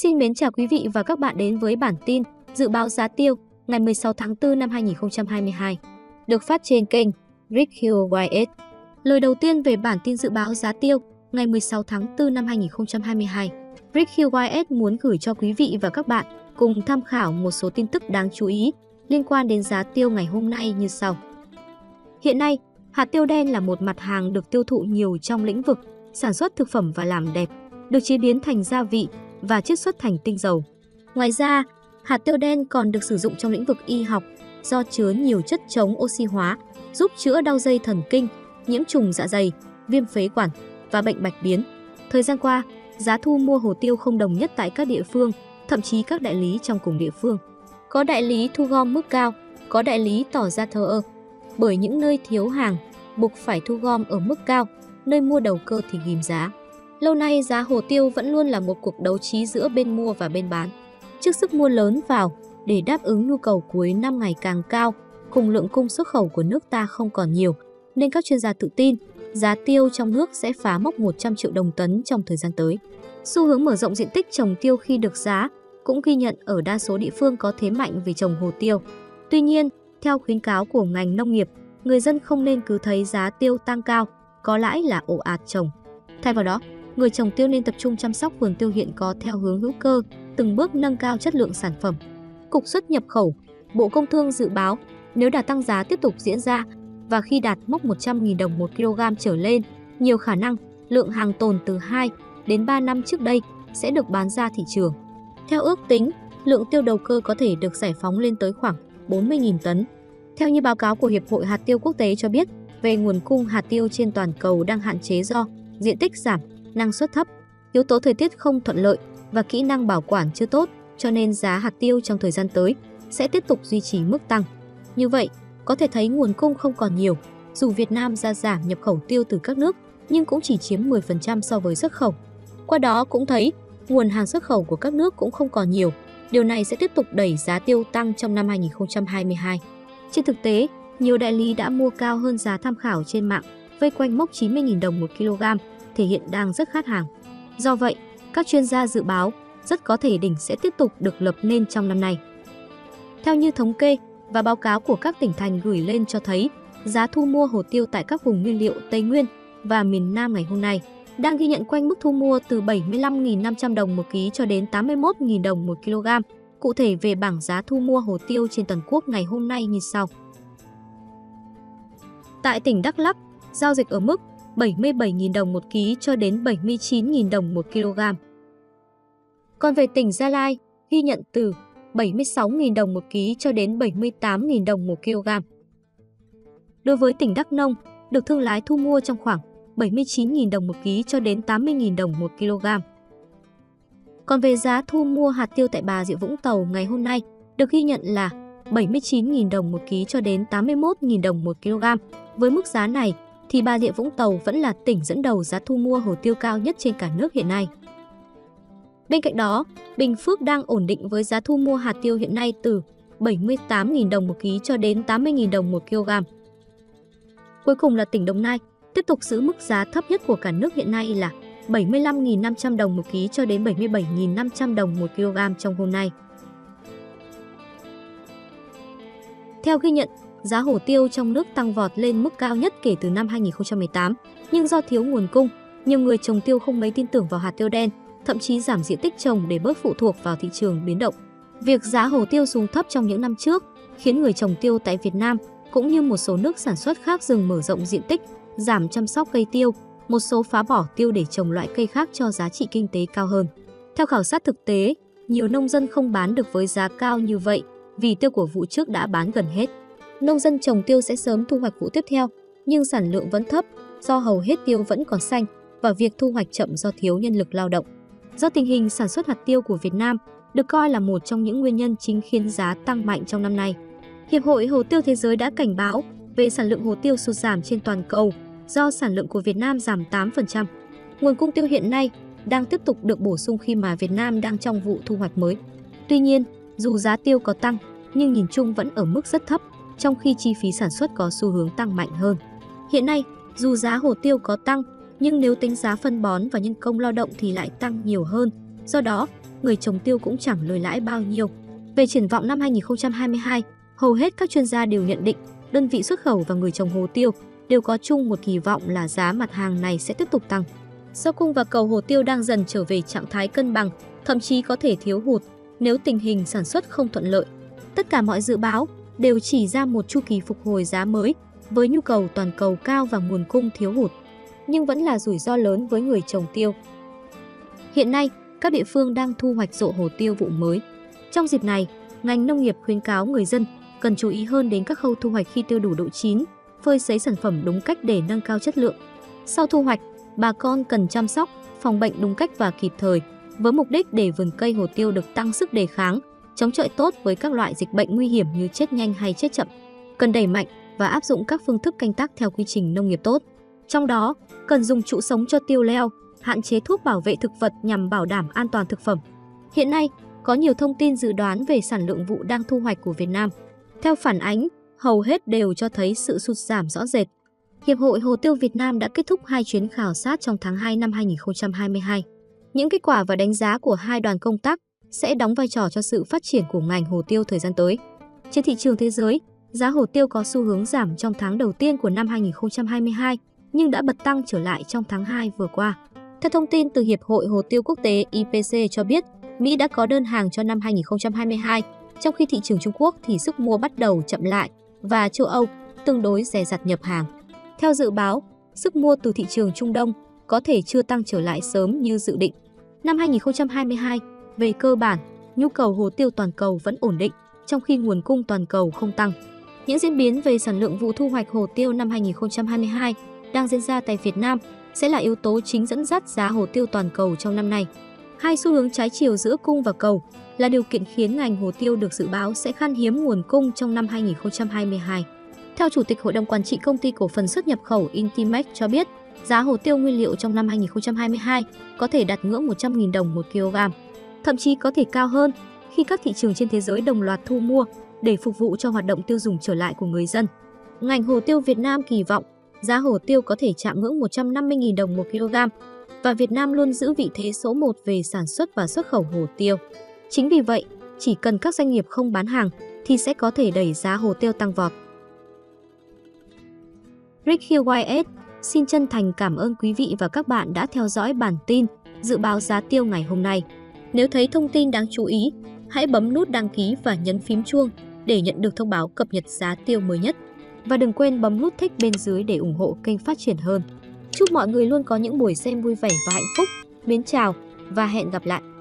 Xin mến chào quý vị và các bạn đến với bản tin dự báo giá tiêu ngày 16 tháng 4 năm 2022, được phát trên kênh Rick Hill YS. Lời đầu tiên về bản tin dự báo giá tiêu ngày 16 tháng 4 năm 2022, Rick Hill YS muốn gửi cho quý vị và các bạn cùng tham khảo một số tin tức đáng chú ý liên quan đến giá tiêu ngày hôm nay như sau. Hiện nay, hạt tiêu đen là một mặt hàng được tiêu thụ nhiều trong lĩnh vực sản xuất thực phẩm và làm đẹp, được chế biến thành gia vị và chiết xuất thành tinh dầu. Ngoài ra, hạt tiêu đen còn được sử dụng trong lĩnh vực y học do chứa nhiều chất chống oxy hóa, giúp chữa đau dây thần kinh, nhiễm trùng dạ dày, viêm phế quản và bệnh bạch biến. Thời gian qua, giá thu mua hồ tiêu không đồng nhất tại các địa phương, thậm chí các đại lý trong cùng địa phương. Có đại lý thu gom mức cao, có đại lý tỏ ra thờ ơ. Bởi những nơi thiếu hàng, buộc phải thu gom ở mức cao, nơi mua đầu cơ thì ghim giá. Lâu nay giá hồ tiêu vẫn luôn là một cuộc đấu trí giữa bên mua và bên bán. Trước sức mua lớn vào để đáp ứng nhu cầu cuối năm ngày càng cao, cùng lượng cung xuất khẩu của nước ta không còn nhiều, nên các chuyên gia tự tin giá tiêu trong nước sẽ phá mốc 100 triệu đồng tấn trong thời gian tới. Xu hướng mở rộng diện tích trồng tiêu khi được giá cũng ghi nhận ở đa số địa phương có thế mạnh về trồng hồ tiêu. Tuy nhiên, theo khuyến cáo của ngành nông nghiệp, người dân không nên cứ thấy giá tiêu tăng cao, có lãi là ồ ạt trồng. Thay vào đó, người trồng tiêu nên tập trung chăm sóc vườn tiêu hiện có theo hướng hữu cơ, từng bước nâng cao chất lượng sản phẩm. Cục xuất nhập khẩu, Bộ Công Thương dự báo nếu đà tăng giá tiếp tục diễn ra và khi đạt mốc 100.000 đồng 1 kg trở lên, nhiều khả năng lượng hàng tồn từ 2 đến 3 năm trước đây sẽ được bán ra thị trường. Theo ước tính, lượng tiêu đầu cơ có thể được giải phóng lên tới khoảng 40.000 tấn. Theo như báo cáo của Hiệp hội Hạt tiêu Quốc tế cho biết, về nguồn cung hạt tiêu trên toàn cầu đang hạn chế do diện tích giảm, năng suất thấp, yếu tố thời tiết không thuận lợi và kỹ năng bảo quản chưa tốt, cho nên giá hạt tiêu trong thời gian tới sẽ tiếp tục duy trì mức tăng. Như vậy, có thể thấy nguồn cung không còn nhiều, dù Việt Nam ra giảm nhập khẩu tiêu từ các nước, nhưng cũng chỉ chiếm 10% so với xuất khẩu. Qua đó cũng thấy nguồn hàng xuất khẩu của các nước cũng không còn nhiều, điều này sẽ tiếp tục đẩy giá tiêu tăng trong năm 2022. Trên thực tế, nhiều đại lý đã mua cao hơn giá tham khảo trên mạng, vây quanh mốc 90.000 đồng 1 kg, thể hiện đang rất khát hàng. Do vậy, các chuyên gia dự báo rất có thể đỉnh sẽ tiếp tục được lập nên trong năm nay. Theo như thống kê và báo cáo của các tỉnh thành gửi lên cho thấy, giá thu mua hồ tiêu tại các vùng nguyên liệu Tây Nguyên và miền Nam ngày hôm nay đang ghi nhận quanh mức thu mua từ 75.500 đồng một ký cho đến 81.000 đồng một kg. Cụ thể về bảng giá thu mua hồ tiêu trên toàn quốc ngày hôm nay như sau. Tại tỉnh Đắk Lắk, giao dịch ở mức 77.000 đồng một ký cho đến 79.000 đồng một kg. Còn về tỉnh Gia Lai, ghi nhận từ 76.000 đồng một ký cho đến 78.000 đồng một kg. Đối với tỉnh Đắk Nông, được thương lái thu mua trong khoảng 79.000 đồng một ký cho đến 80.000 đồng một kg. Còn về giá thu mua hạt tiêu tại Bà Rịa Vũng Tàu ngày hôm nay, được ghi nhận là 79.000 đồng một ký cho đến 81.000 đồng một kg. Với mức giá này, thì Bà Rịa Vũng Tàu vẫn là tỉnh dẫn đầu giá thu mua hồ tiêu cao nhất trên cả nước hiện nay. Bên cạnh đó, Bình Phước đang ổn định với giá thu mua hạt tiêu hiện nay từ 78.000 đồng một ký cho đến 80.000 đồng một kg. Cuối cùng là tỉnh Đồng Nai, tiếp tục giữ mức giá thấp nhất của cả nước hiện nay là 75.500 đồng một ký cho đến 77.500 đồng một kg trong hôm nay. Theo ghi nhận, giá hồ tiêu trong nước tăng vọt lên mức cao nhất kể từ năm 2018, nhưng do thiếu nguồn cung, nhiều người trồng tiêu không mấy tin tưởng vào hạt tiêu đen, thậm chí giảm diện tích trồng để bớt phụ thuộc vào thị trường biến động. Việc giá hồ tiêu xuống thấp trong những năm trước khiến người trồng tiêu tại Việt Nam cũng như một số nước sản xuất khác dừng mở rộng diện tích, giảm chăm sóc cây tiêu, một số phá bỏ tiêu để trồng loại cây khác cho giá trị kinh tế cao hơn. Theo khảo sát thực tế, nhiều nông dân không bán được với giá cao như vậy vì tiêu của vụ trước đã bán gần hết. Nông dân trồng tiêu sẽ sớm thu hoạch vụ tiếp theo, nhưng sản lượng vẫn thấp do hầu hết tiêu vẫn còn xanh và việc thu hoạch chậm do thiếu nhân lực lao động. Do tình hình sản xuất hạt tiêu của Việt Nam được coi là một trong những nguyên nhân chính khiến giá tăng mạnh trong năm nay. Hiệp hội Hồ tiêu Thế giới đã cảnh báo về sản lượng hồ tiêu sụt giảm trên toàn cầu do sản lượng của Việt Nam giảm 8%. Nguồn cung tiêu hiện nay đang tiếp tục được bổ sung khi mà Việt Nam đang trong vụ thu hoạch mới. Tuy nhiên, dù giá tiêu có tăng, nhưng nhìn chung vẫn ở mức rất thấp, trong khi chi phí sản xuất có xu hướng tăng mạnh hơn. Hiện nay, dù giá hồ tiêu có tăng, nhưng nếu tính giá phân bón và nhân công lao động thì lại tăng nhiều hơn. Do đó, người trồng tiêu cũng chẳng lời lãi bao nhiêu. Về triển vọng năm 2022, hầu hết các chuyên gia đều nhận định đơn vị xuất khẩu và người trồng hồ tiêu đều có chung một kỳ vọng là giá mặt hàng này sẽ tiếp tục tăng. Do cung và cầu hồ tiêu đang dần trở về trạng thái cân bằng, thậm chí có thể thiếu hụt nếu tình hình sản xuất không thuận lợi. Tất cả mọi dự báo đều chỉ ra một chu kỳ phục hồi giá mới với nhu cầu toàn cầu cao và nguồn cung thiếu hụt, nhưng vẫn là rủi ro lớn với người trồng tiêu. Hiện nay, các địa phương đang thu hoạch rộ hồ tiêu vụ mới. Trong dịp này, ngành nông nghiệp khuyến cáo người dân cần chú ý hơn đến các khâu thu hoạch khi tiêu đủ độ chín, phơi sấy sản phẩm đúng cách để nâng cao chất lượng. Sau thu hoạch, bà con cần chăm sóc, phòng bệnh đúng cách và kịp thời, với mục đích để vườn cây hồ tiêu được tăng sức đề kháng, chống chọi tốt với các loại dịch bệnh nguy hiểm như chết nhanh hay chết chậm. Cần đẩy mạnh và áp dụng các phương thức canh tác theo quy trình nông nghiệp tốt. Trong đó, cần dùng trụ sống cho tiêu leo, hạn chế thuốc bảo vệ thực vật nhằm bảo đảm an toàn thực phẩm. Hiện nay, có nhiều thông tin dự đoán về sản lượng vụ đang thu hoạch của Việt Nam. Theo phản ánh, hầu hết đều cho thấy sự sụt giảm rõ rệt. Hiệp hội Hồ tiêu Việt Nam đã kết thúc 2 chuyến khảo sát trong tháng 2 năm 2022. Những kết quả và đánh giá của 2 đoàn công tác sẽ đóng vai trò cho sự phát triển của ngành hồ tiêu thời gian tới. Trên thị trường thế giới, giá hồ tiêu có xu hướng giảm trong tháng đầu tiên của năm 2022, nhưng đã bật tăng trở lại trong tháng 2 vừa qua. Theo thông tin từ Hiệp hội Hồ tiêu Quốc tế IPC cho biết, Mỹ đã có đơn hàng cho năm 2022, trong khi thị trường Trung Quốc thì sức mua bắt đầu chậm lại và châu Âu tương đối dè dặt nhập hàng. Theo dự báo, sức mua từ thị trường Trung Đông có thể chưa tăng trở lại sớm như dự định. Năm 2022, về cơ bản, nhu cầu hồ tiêu toàn cầu vẫn ổn định, trong khi nguồn cung toàn cầu không tăng. Những diễn biến về sản lượng vụ thu hoạch hồ tiêu năm 2022 đang diễn ra tại Việt Nam sẽ là yếu tố chính dẫn dắt giá hồ tiêu toàn cầu trong năm nay. Hai xu hướng trái chiều giữa cung và cầu là điều kiện khiến ngành hồ tiêu được dự báo sẽ khan hiếm nguồn cung trong năm 2022. Theo Chủ tịch Hội đồng Quản trị Công ty Cổ phần Xuất nhập khẩu Intimex cho biết, giá hồ tiêu nguyên liệu trong năm 2022 có thể đạt ngưỡng 100.000 đồng một kg, thậm chí có thể cao hơn khi các thị trường trên thế giới đồng loạt thu mua để phục vụ cho hoạt động tiêu dùng trở lại của người dân. Ngành hồ tiêu Việt Nam kỳ vọng giá hồ tiêu có thể chạm ngưỡng 150.000 đồng một kg và Việt Nam luôn giữ vị thế số 1 về sản xuất và xuất khẩu hồ tiêu. Chính vì vậy, chỉ cần các doanh nghiệp không bán hàng thì sẽ có thể đẩy giá hồ tiêu tăng vọt. Rick Hill YS xin chân thành cảm ơn quý vị và các bạn đã theo dõi bản tin dự báo giá tiêu ngày hôm nay. Nếu thấy thông tin đáng chú ý, hãy bấm nút đăng ký và nhấn phím chuông để nhận được thông báo cập nhật giá tiêu mới nhất. Và đừng quên bấm nút thích bên dưới để ủng hộ kênh phát triển hơn. Chúc mọi người luôn có những buổi xem vui vẻ và hạnh phúc. Mến chào và hẹn gặp lại!